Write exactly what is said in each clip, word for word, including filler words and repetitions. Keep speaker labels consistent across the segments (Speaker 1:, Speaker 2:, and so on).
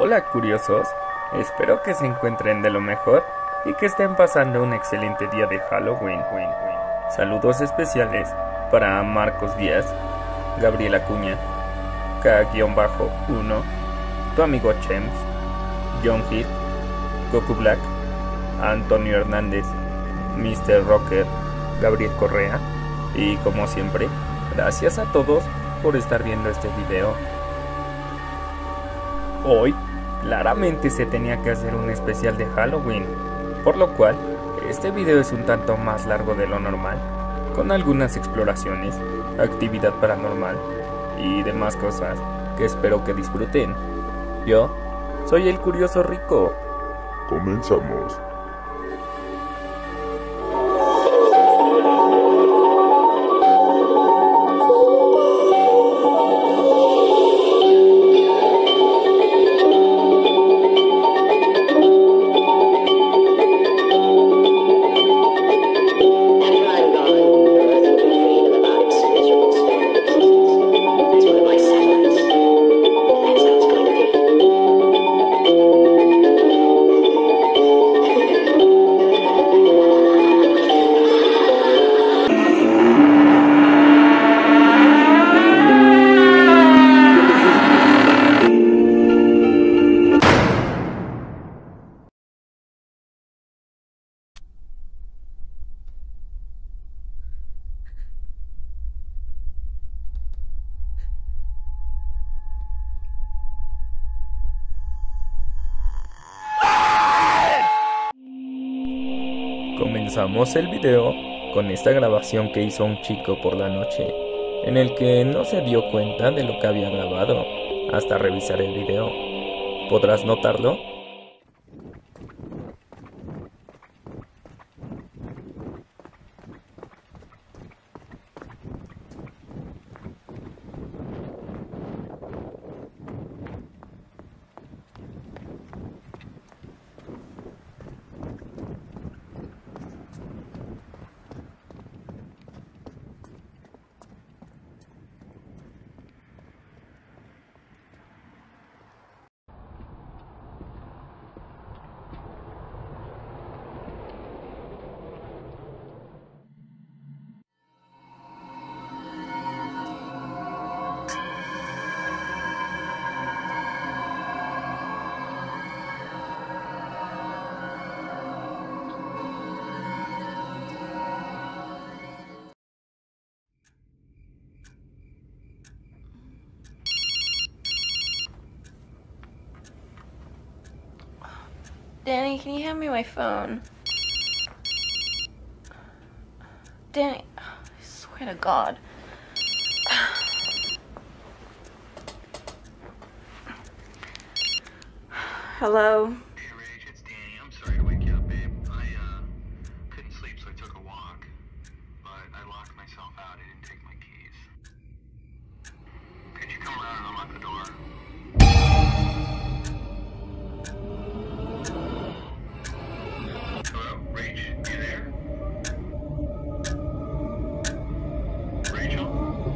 Speaker 1: Hola curiosos, espero que se encuentren de lo mejor y que estén pasando un excelente día de Halloween. Saludos especiales para Marcos Díaz, Gabriela Acuña, K uno, tu amigo Chems, John Hill, Goku Black, Antonio Hernández, mister Rocker, Gabriel Correa y como siempre, gracias a todos por estar viendo este video. Hoy, claramente se tenía que hacer un especial de Halloween, por lo cual, este video es un tanto más largo de lo normal, con algunas exploraciones, actividad paranormal y demás cosas que espero que disfruten. Yo soy el Curioso Rico.
Speaker 2: Comenzamos.
Speaker 1: Comenzamos el video con esta grabación que hizo un chico por la noche, en el que no se dio cuenta de lo que había grabado hasta revisar el video. ¿Podrás notarlo?
Speaker 3: Danny, can you hand me my phone? Danny, I swear to God. Hello?
Speaker 4: Hey, Rach, it's Danny. I'm sorry to wake you up, babe. I, uh, couldn't sleep, so I took a walk. But I locked myself out. I didn't take my keys. Could you come around and unlock the door? Hello? Rach, you there? Rachel?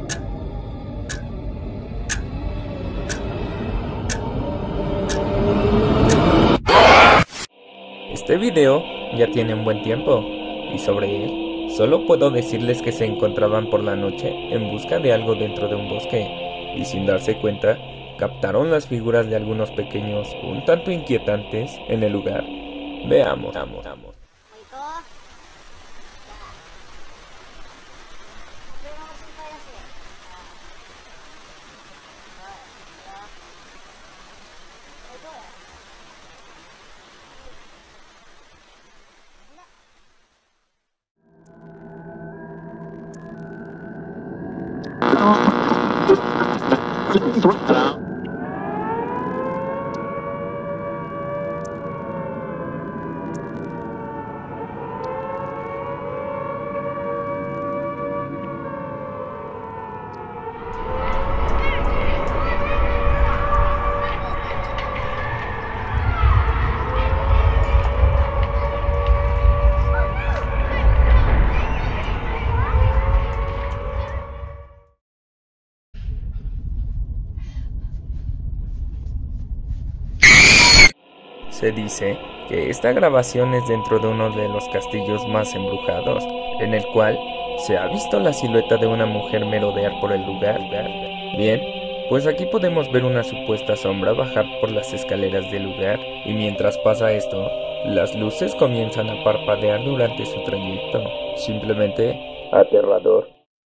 Speaker 1: Este video ya tiene un buen tiempo, y sobre él, solo puedo decirles que se encontraban por la noche en busca de algo dentro de un bosque, y sin darse cuenta, captaron las figuras de algunos pequeños un tanto inquietantes en el lugar. Veamos, veamos, veamos. Se dice que esta grabación es dentro de uno de los castillos más embrujados, en el cual se ha visto la silueta de una mujer merodear por el lugar. Bien, pues aquí podemos ver una supuesta sombra bajar por las escaleras del lugar, y mientras pasa esto, las luces comienzan a parpadear durante su trayecto. Simplemente aterrador.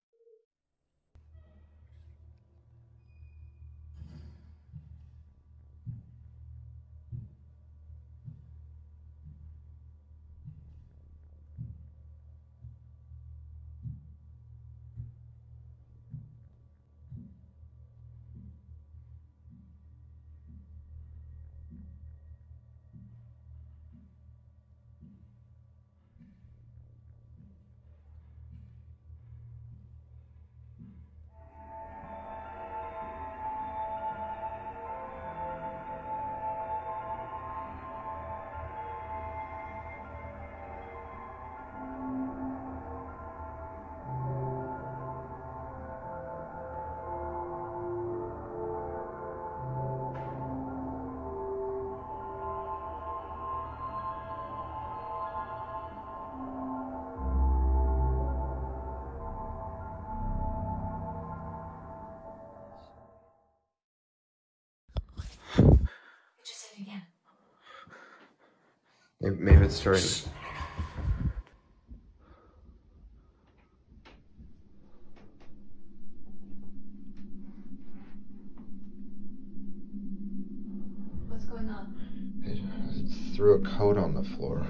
Speaker 5: Maybe it's starting.
Speaker 3: What's going on?
Speaker 5: It threw a coat on the floor.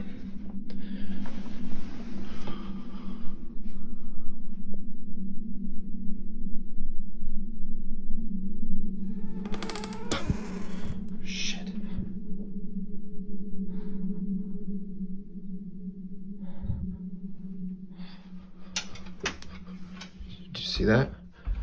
Speaker 5: Shit. Did you see that?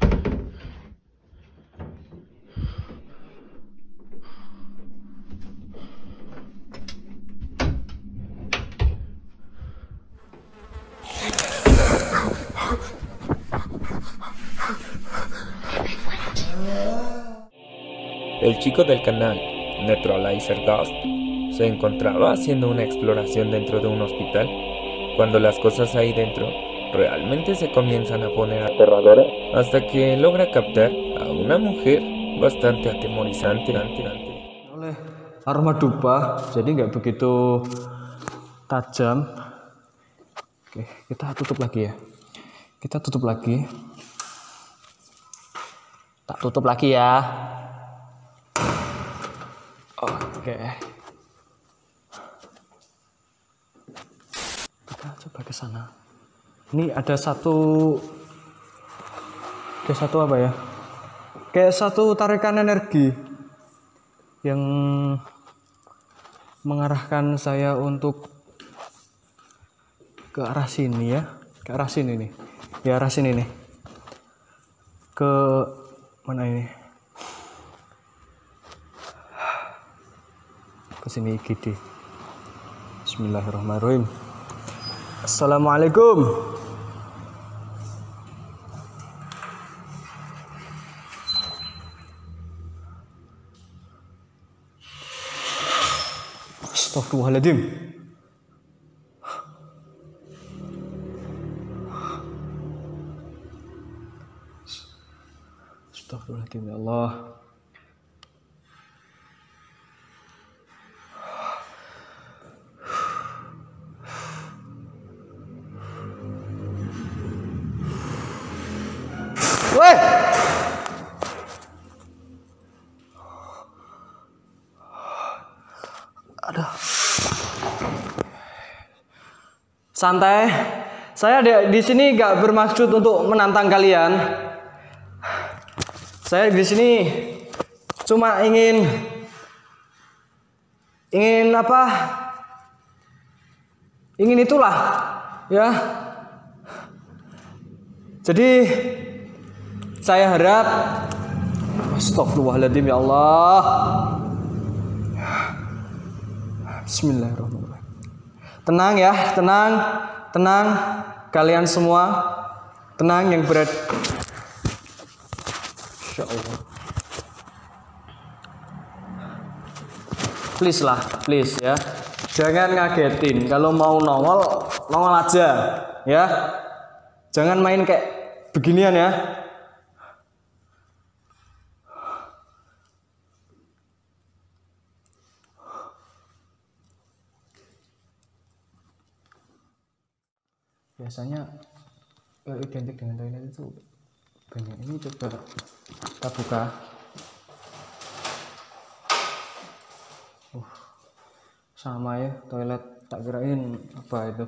Speaker 1: El chico del canal, Neutralizer Ghost, se encontraba haciendo una exploración dentro de un hospital, cuando las cosas ahí dentro realmente se comienzan a poner aterradoras, hasta que logra captar a una mujer bastante atemorizante.
Speaker 6: Oleh aroma dupa, jadi nggak begitu tajam. Oke, kita tutup lagi ya. Kita tutup lagi. Tak tutup lagi ya. Oke. Kita coba ke sana. Ini ada satu Ada satu apa ya? Kayak satu tarikan energi yang mengarahkan saya untuk ke arah sini ya. Ke arah sini nih. Ya arah sini nih. Ke mana ini? Ke sini I G D. Bismillahirrahmanirrahim. Assalamualaikum. Astagfirullahaladzim. Astagfirullahaladzim ya Allah. Woi! Aduh. Santai. Saya di sini nggak bermaksud untuk menantang kalian. Saya di sini cuma ingin ingin apa? Ingin itulah, ya. Jadi saya harap, astagfirullahaladzim ya Allah. Bismillahirrahmanirrahim. Tenang ya, tenang, tenang kalian semua, tenang yang berat. Insya Allah. please lah, please ya. Jangan ngagetin. Kalau mau nongol, nongol aja ya. Jangan main kayak beginian ya. Biasanya yang identik dengan toilet itu banyak. Ini coba kita buka. Uh, sama ya toilet, tak kirain apa itu.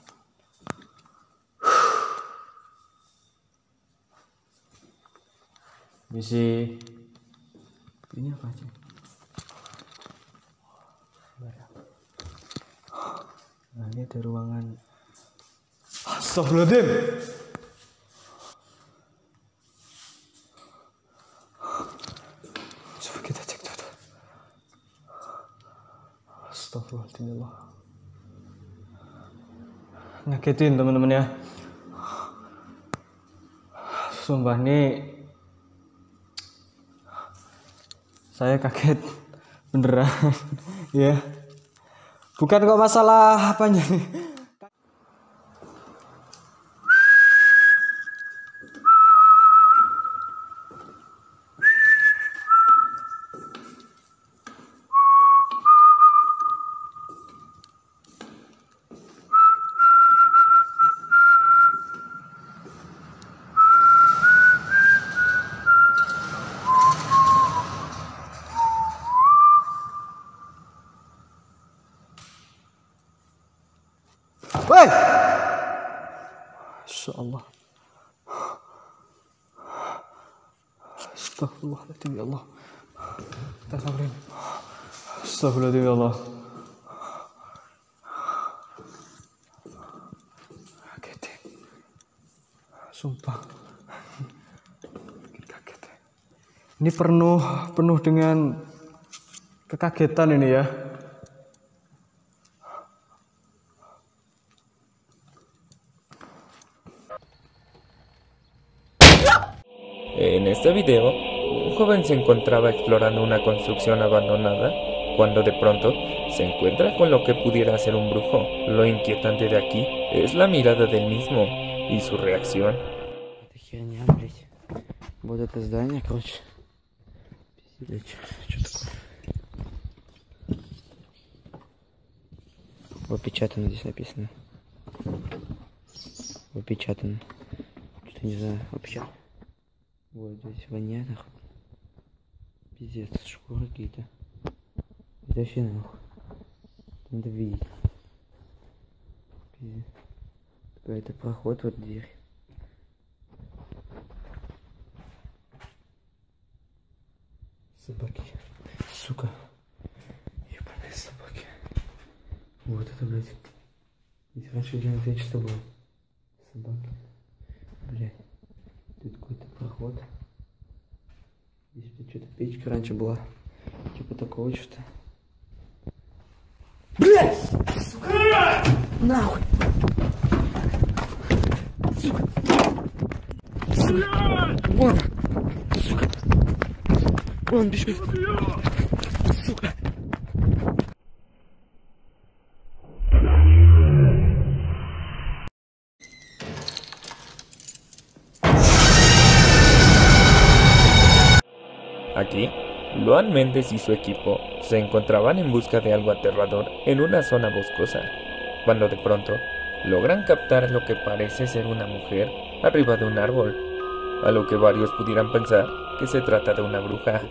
Speaker 6: Bisa ini apa aja? Nah, ini ada ruangan. Astagfirullahaladzim. Coba kita cek dulu. Astagfirullahaladzim. Ngagetin teman-teman ya. Sumpah nih saya kaget beneran ya. Bukan kok masalah apanya nih. Woi, insyaallah. Astagfirullahaladzim ya Allah. Kita sabarin. Astagfirullahaladzim ya Allah. Kaget. Sumpah. Kaget. Ini penuh penuh dengan kekagetan ini ya.
Speaker 1: En este video, un joven se encontraba explorando una construcción abandonada cuando de pronto se encuentra con lo que pudiera ser un brujo. Lo inquietante de aquí es la mirada del mismo y su reacción.
Speaker 7: Это херня, блядь. Вот это здание, короче. Пиздец, что такое? Опечатано здесь написано. Опечатано. Что-то не знаю, опечатано. Вот здесь воняет, нахуй. Пиздец, шкуры какие-то. Это вообще нахуй. Надо видеть. Пиздец. Какой-то проход, вот дверь. Собаки. Сука. Ебаные собаки. Вот это, блядь. Здесь раньше где-то чисто было. Собаки. Блядь. Тут какой-то проход. Здесь что-то печка раньше была. Типа такого что-то. Блядь! Сука! Нахуй! Сука! Сука! Вон! Сука! Вон бежит! Сука!
Speaker 1: Aquí, Luan Méndez y su equipo se encontraban en busca de algo aterrador en una zona boscosa, cuando de pronto logran captar lo que parece ser una mujer arriba de un árbol, a lo que varios pudieran pensar que se trata de una bruja.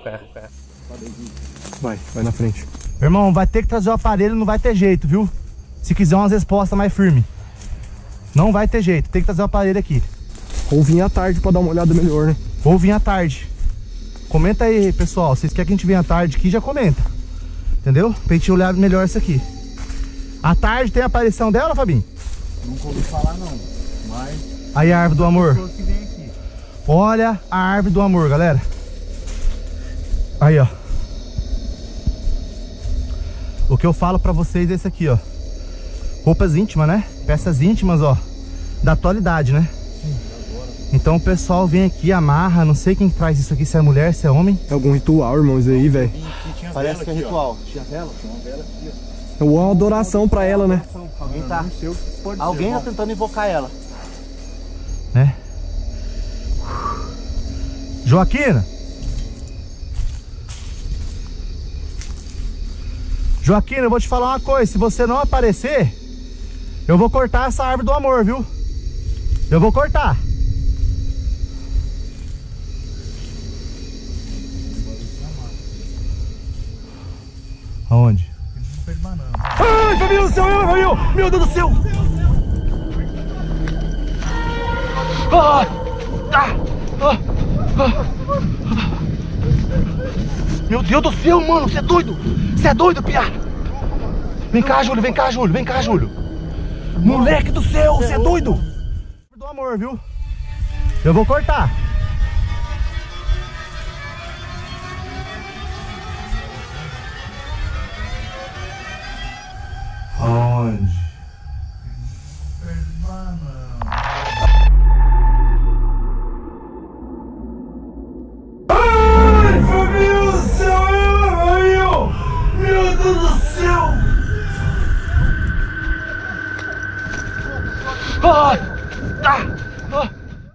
Speaker 6: Vai, vai na frente.
Speaker 8: Irmão, vai ter que trazer o aparelho, não vai ter jeito, viu? Se quiser umas respostas mais firmes. Não vai ter jeito, tem que trazer o aparelho aqui.
Speaker 6: Ou vir à tarde pra dar uma olhada melhor, né?
Speaker 8: Ou vir à tarde. Comenta aí, pessoal, vocês querem que a gente venha à tarde aqui, já comenta. Entendeu? Pra gente olhar melhor isso aqui. À tarde tem a aparição dela, Fabinho?
Speaker 5: Nunca ouvi falar não, mas...
Speaker 8: Aí a árvore do amor.
Speaker 5: Que vem aqui.
Speaker 8: Olha a árvore do amor, galera. Aí, ó. O que eu falo pra vocês é esse aqui, ó. Roupas íntimas, né? Peças íntimas, ó. Da atualidade, né? Sim, agora. Então o pessoal vem aqui, amarra, não sei quem traz isso aqui, se é mulher, se é homem.
Speaker 6: É algum ritual, irmãos, aí, velho.
Speaker 8: Parece que é ritual. Tinha vela? Tinha uma vela aqui, ó.
Speaker 6: É uma adoração pra ela, né?
Speaker 8: Alguém tá, alguém tá tentando invocar ela. Né? Joaquina! Joaquina, eu vou te falar uma coisa. Se você não aparecer, eu vou cortar essa árvore do amor, viu? Eu vou cortar. Aonde? Ai, família do céu, meu, meu Deus do céu! Ah, ah, ah, ah. Meu Deus do céu, mano, você é doido! Você é doido, piá! Vem cá, Júlio, vem cá, Júlio, vem cá, Júlio! Moleque do céu, você é doido! Do amor, viu? Eu vou cortar. Onde? Ai, família do céu, meu! Meu Deus do céu! Ai! Ah! Ah!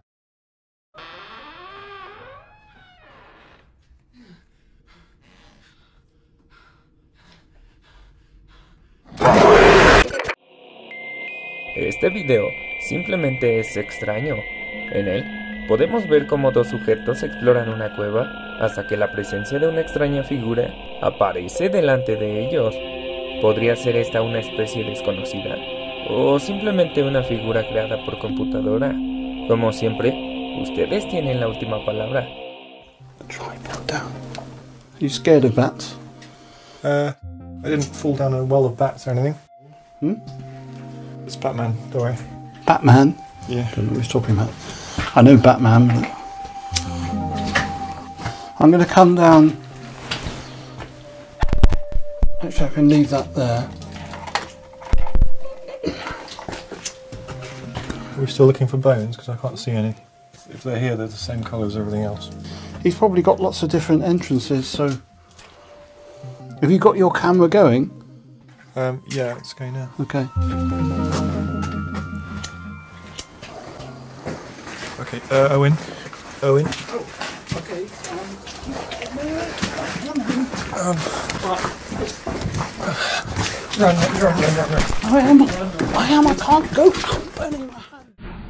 Speaker 1: Este video simplemente es extraño. En él podemos ver cómo dos sujetos exploran una cueva hasta que la presencia de una extraña figura aparece delante de ellos. ¿Podría ser esta una especie desconocida? ¿O simplemente una figura creada por computadora? Como siempre, ustedes tienen la última palabra.
Speaker 9: Try fall down. Are you scared of bats?
Speaker 5: Uh, I didn't fall down a well of bats or anything.
Speaker 9: Hmm?
Speaker 5: It's Batman, don't worry.
Speaker 9: Batman?
Speaker 5: Yeah.
Speaker 9: I don't know what he's talking about. I know Batman. But I'm going to come down. Actually, I can leave that there.
Speaker 5: Are we still looking for bones? Because I can't see any. If they're here, they're the same colour as everything else.
Speaker 9: He's probably got lots of different entrances, so... Have you got your camera going?
Speaker 5: Um, yeah, it's going now.
Speaker 9: Okay.
Speaker 5: Okay, uh, Owen. Owen.
Speaker 9: Oh, okay.
Speaker 5: Um, run, run, run, run, run.
Speaker 9: I am. I am. I can't go. I'm burning my hand.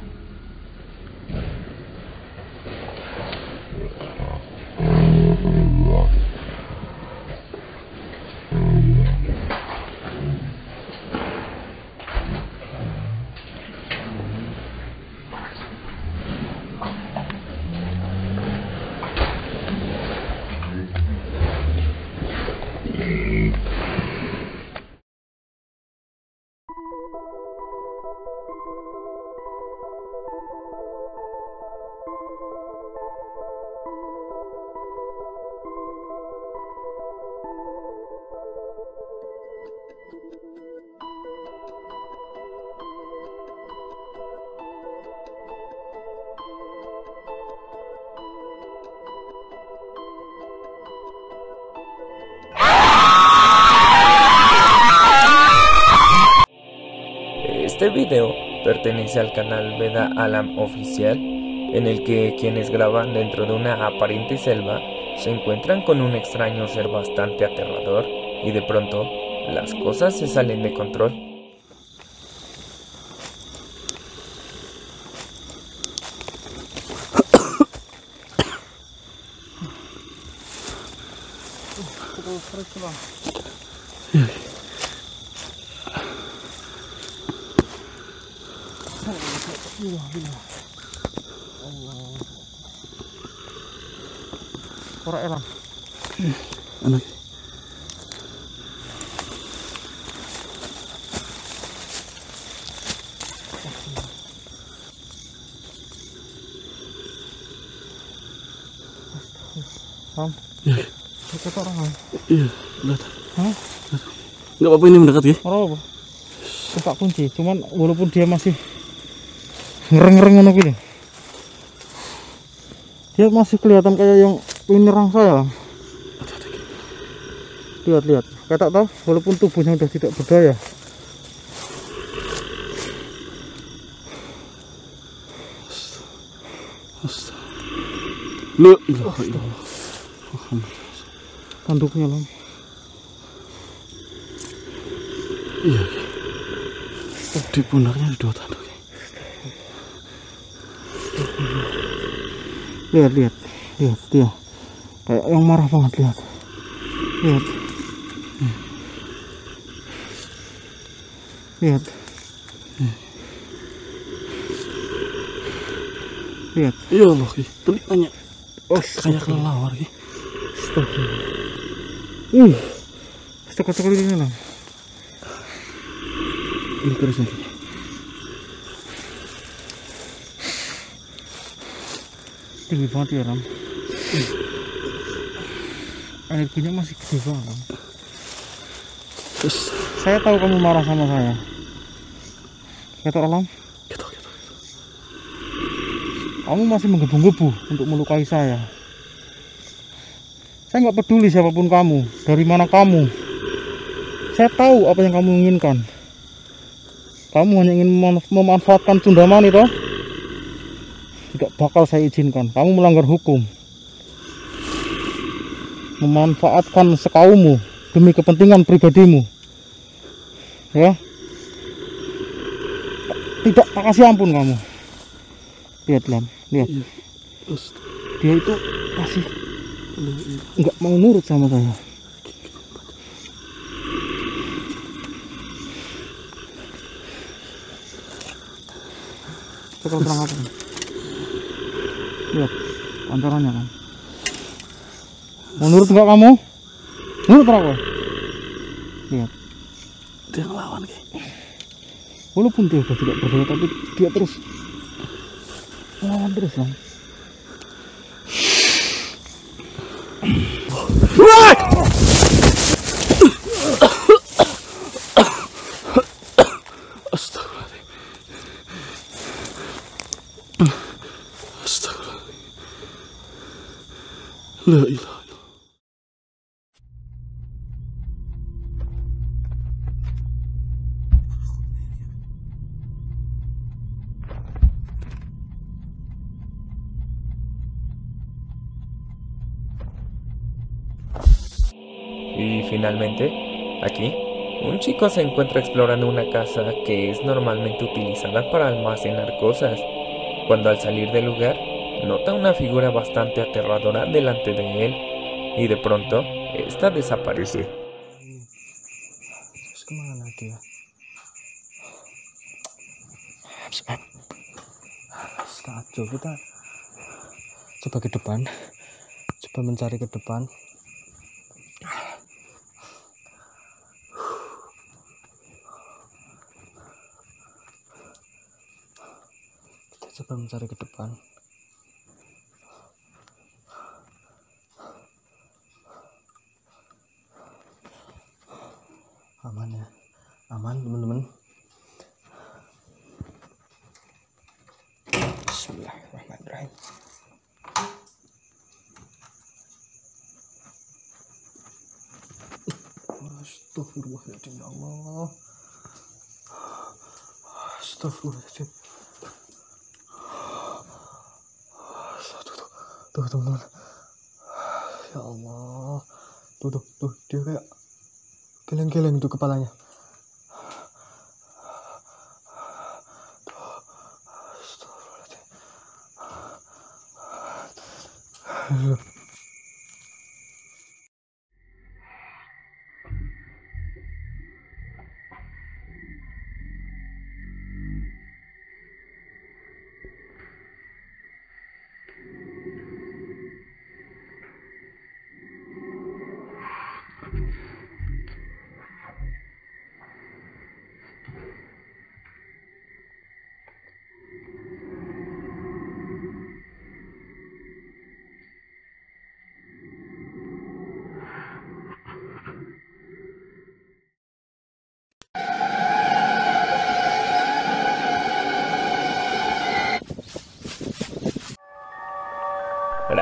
Speaker 1: Este video pertenece al canal Veda Alam Oficial, en el que quienes graban dentro de una aparente selva se encuentran con un extraño ser bastante aterrador y de pronto las cosas se salen de control.
Speaker 6: Ora elang.
Speaker 9: Ano?
Speaker 6: Ham.
Speaker 9: Iya.
Speaker 6: Dekat orang ham.
Speaker 9: Iya, lihat.
Speaker 6: Hah?
Speaker 9: Enggak apa-apa ini mendekat ya?
Speaker 6: Ora apa? Buka kunci, cuman walaupun dia masih ngereng-ngereng ngono kuwi. Dia masih kelihatan kayak yang menyerang saya. Lihat, lihat. Kayak tak tahu, walaupun tubuhnya udah tidak berdaya.
Speaker 9: La ilaha illallah.
Speaker 6: Tanduknya lah.
Speaker 9: Iya. Di pundaknya ada dua tanduk.
Speaker 6: Lihat, lihat, lihat dia. Kayak yang marah banget, lihat. Lihat. Lihat. Lihat.
Speaker 9: Ya Allah, telinganya.
Speaker 6: Oh,
Speaker 9: kayak kelelawar ki.
Speaker 6: Astagfirullah. Uh. Sekali-sekali ini lah.
Speaker 9: Ini terusnya.
Speaker 6: Tinggi banget ya, Ram. Energinya masih gede banget, Ram.
Speaker 9: Terus
Speaker 6: Saya tahu kamu marah sama saya. Kata Ram.
Speaker 9: gitu gitu.
Speaker 6: Kamu masih menggebu-gebu untuk melukai saya. Saya nggak peduli siapapun kamu, dari mana kamu. Saya tahu apa yang kamu inginkan. Kamu hanya ingin mem- memanfaatkan Cundamani toh? Tidak bakal saya izinkan. Kamu melanggar hukum. Memanfaatkan sekaummu demi kepentingan pribadimu. Ya. Tidak tak kasih ampun kamu. Lihat, Lam, lihat. Dia itu masih nggak mau nurut sama saya. Coba terang apa? Lihat pancarannya kan. Mau nurut nggak kamu? Nurut apa? Lihat.
Speaker 9: Dia ngelawan ki.
Speaker 6: Walaupun dia sudah tidak berdaya, tapi dia terus melawan terus lah.
Speaker 9: Astagfirullahaladzim. Astagfirullahaladzim. La ilaha illallah.
Speaker 1: Y finalmente, aquí, un chico se encuentra explorando una casa que es normalmente utilizada para almacenar cosas, cuando al salir del lugar, nota una figura bastante aterradora delante de él, y de pronto, esta desaparece.
Speaker 6: Terus kemana dia? Kacau, kita coba ke depan, coba mencari ke depan. Kita coba mencari ke depan. Aman ya, aman teman-teman. Bismillahirrahmanirrahim. Astagfirullahaladzim, ya Allah. Astagfirullahaladzim. Tuh, tuh, tuh teman-teman. Ya Allah. Tuh, tuh, tuh, dia kayak geleng-geleng tuh kepalanya. Astagfirullahaladzim.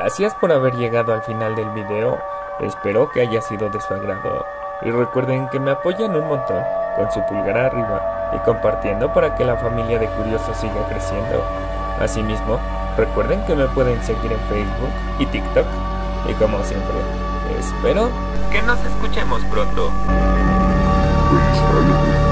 Speaker 1: Gracias por haber llegado al final del video, espero que haya sido de su agrado. Y recuerden que me apoyan un montón con su pulgar arriba y compartiendo para que la familia de curiosos siga creciendo. Asimismo, recuerden que me pueden seguir en Facebook y TikTok. Y como siempre, espero que nos escuchemos pronto.
Speaker 2: Feliz Halloween.